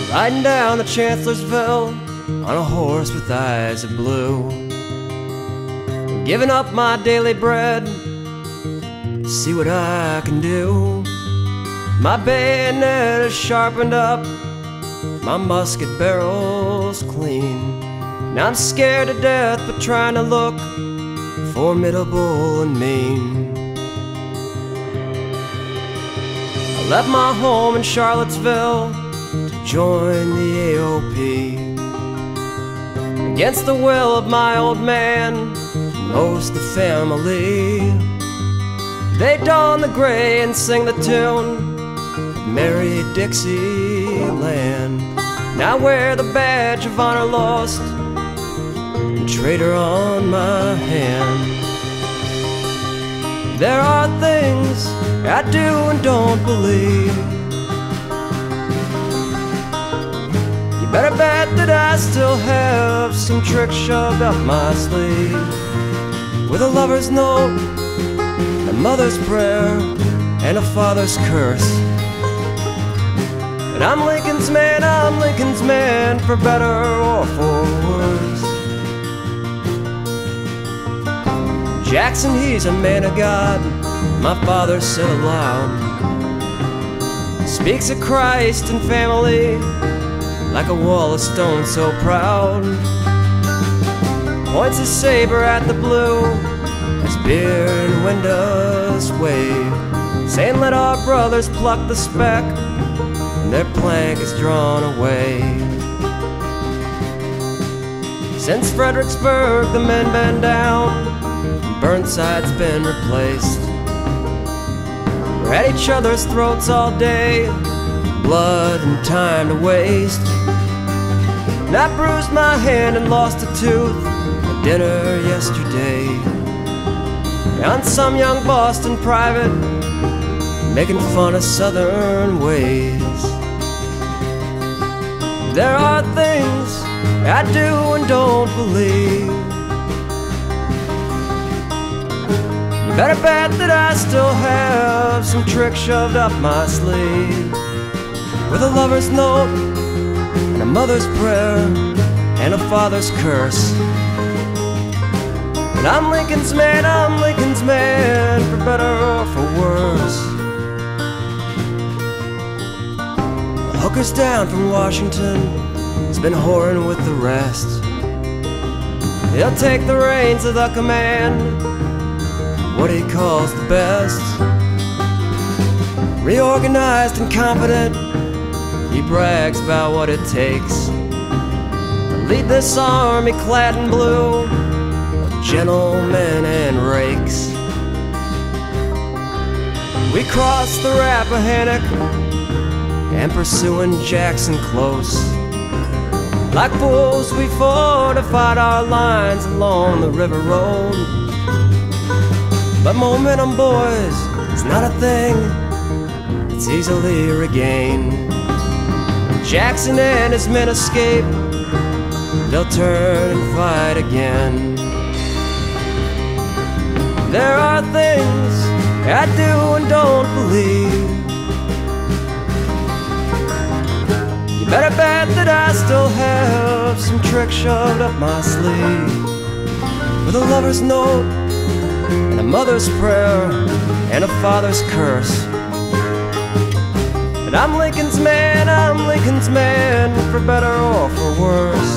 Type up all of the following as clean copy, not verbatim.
riding down the Chancellorsville on a horse with eyes of blue, giving up my daily bread to see what I can do. My bayonet is sharpened up, my musket barrel's clean. Now I'm scared to death but trying to look formidable and mean. I left my home in Charlottesville to join the AOP. Against the will of my old man, most of the family. They don the gray and sing the tune, Merry Dixieland. Now I wear the badge of honor lost, and traitor on my hand. There are things I do and don't believe. You better bet that I still have some tricks shoved up my sleeve, with a lover's note, a mother's prayer, and a father's curse. And I'm Lincoln's man, for better or for worse. Jackson, he's a man of God, my father said aloud. Speaks of Christ and family like a wall of stone so proud. Points his saber at the blue as beer and windows wave, saying let our brothers pluck the speck, and their plank is drawn away. Since Fredericksburg the men bend down, Burnside's been replaced. We're at each other's throats all day, blood and time to waste. And I bruised my hand and lost a tooth at dinner yesterday. And some young Boston private making fun of Southern ways. There are things I do and don't believe. You better bet that I still have some tricks shoved up my sleeve, with a lover's note, and a mother's prayer, and a father's curse. And I'm Lincoln's man, for better or for worse. The hooker's down from Washington, he's been whoring with the rest. He'll take the reins of the command, what he calls the best. Reorganized and confident, he brags about what it takes to lead this army clad in blue of gentlemen and rakes. We crossed the Rappahannock and pursuing Jackson close. Like fools we fortified our lines along the river road. But momentum, boys, is not a thing that's easily regained. Jackson and his men escape, they'll turn and fight again. There are things I do and don't believe. You better bet that I still have some tricks shoved up my sleeve, with a lover's note, and a mother's prayer, and a father's curse. And I'm Lincoln's man, for better or for worse.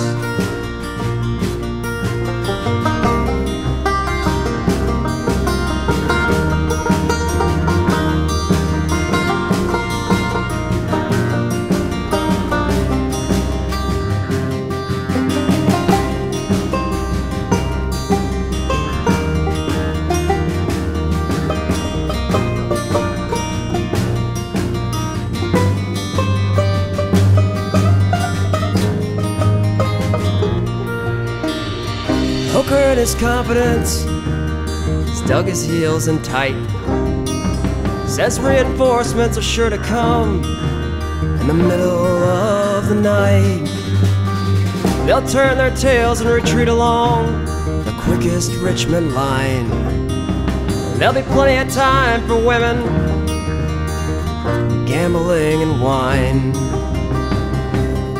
Hooker in his confidence, he's dug his heels in tight. Says reinforcements are sure to come in the middle of the night. They'll turn their tails and retreat along the quickest Richmond line. There'll be plenty of time for women, gambling and wine.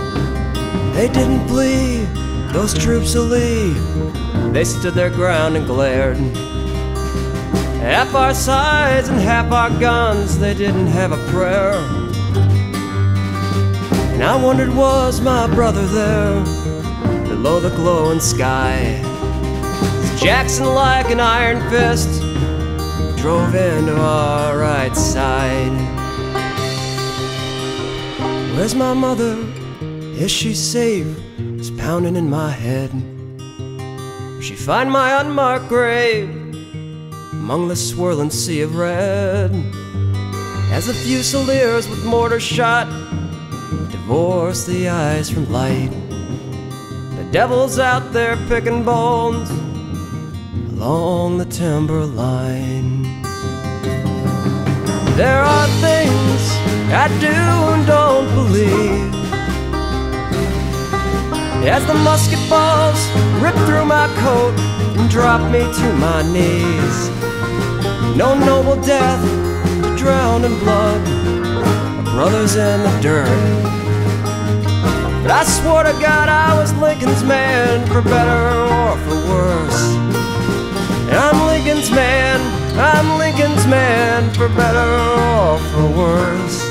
They didn't flee, those troops of Lee. They stood their ground and glared. Half our sides and half our guns, they didn't have a prayer. And I wondered, was my brother there below the glowing sky? As Jackson, like an iron fist, drove into our right side. Where's my mother? Is she safe? It's pounding in my head. Will she find my unmarked grave among the swirling sea of red? As the Fusiliers with mortar shot divorce the eyes from light, the devil's out there picking bones along the timberline. There are things I do and don't believe, as the musket balls rip through my coat and drop me to my knees. No noble death to drown in blood, our brothers in the dirt. But I swore to God I was Lincoln's man, for better or for worse. And I'm Lincoln's man, I'm Lincoln's man, for better or for worse.